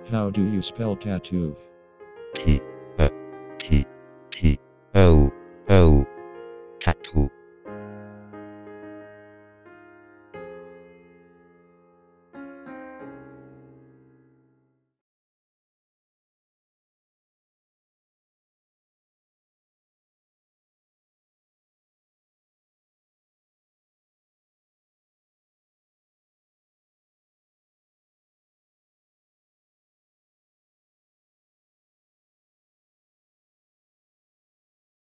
How do you spell tattoo? T A T T L